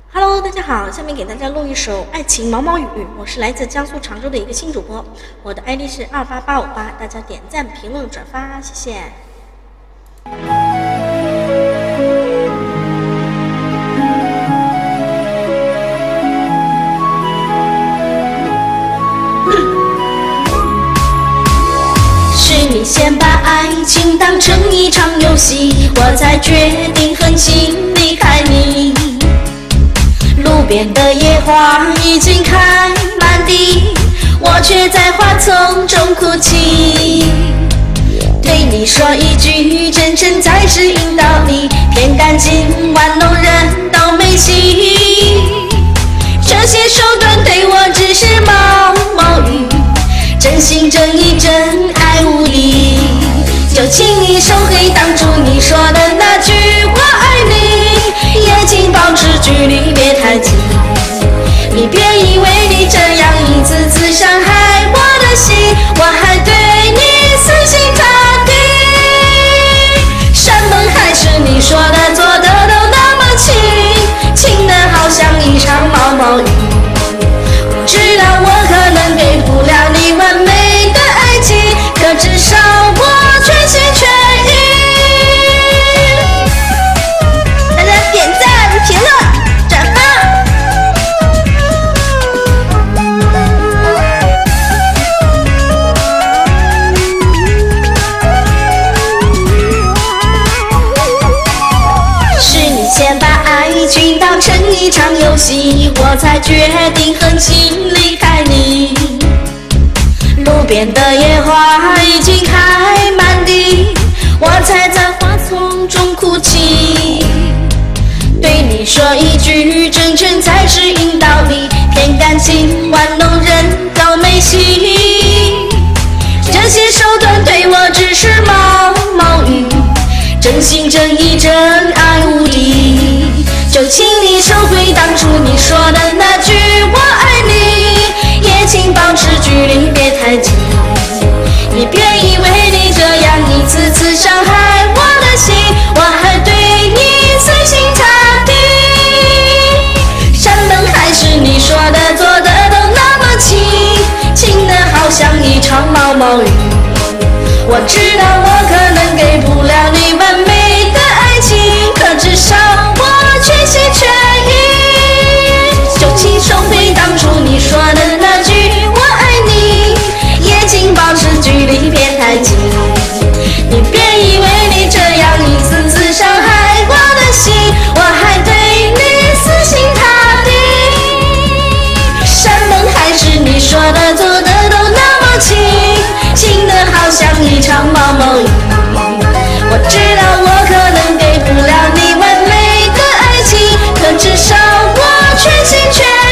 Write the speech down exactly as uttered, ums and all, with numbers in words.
Hello， 大家好，下面给大家录一首《爱情毛毛雨》，我是来自江苏常州的一个新主播，我的 I D 是二八八五八，大家点赞、评论、转发，谢谢。是你先把爱情当成一场游戏，我才决定狠心离开你。路边的野花已经开满地，我却在花丛中哭泣。对你说一句真诚才是引导你，骗感情玩弄人都没戏。这些手段对我只是毛毛雨，真心真意真爱无敌。就请你收回当初你说的那句我爱你，也请保持距离别太近。你别以为你这样一次次伤害我的心，我还对你死心塌地。山盟海誓你说的做的都那么轻，轻的好像一场毛毛雨。我知道我可能给不了你完美的爱情，可至少我全心全意。大家点赞、评论、转发。是你先把爱情当成一场游戏，我才决定狠心离开你。路边的野花已经开满地，我才在花丛中哭泣。对你说一句真诚才是引导你，骗感情玩弄人都没戏。这些手段对我只是毛毛雨，真心真意真爱无敌。就请你收回当初你说的那句我爱你，也请保持距离别太近。你别以为你这样一次次伤害我的心，我还对你死心塌地。山盟海誓你说的做的都那么轻，轻的好像一场毛毛雨。我知道我可能给不了你完美的爱情，可至少我全心全意。就请收回当初你说的那句我爱你，也请保持距离别太近。你别以为你这样一次次伤害我的心，我还对你死心塌地。山盟海誓你说的做的都那么轻，轻的好像一场毛毛雨。我知道我可能给不了你完美的爱情，可至少我全心全意。